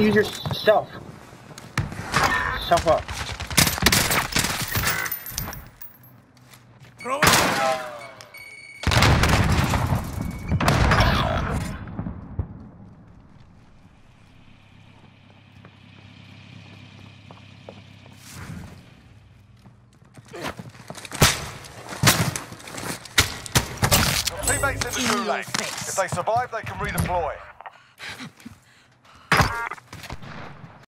use your self. Self up. Throw it. Teammates in the gulag. If they survive, they can redeploy.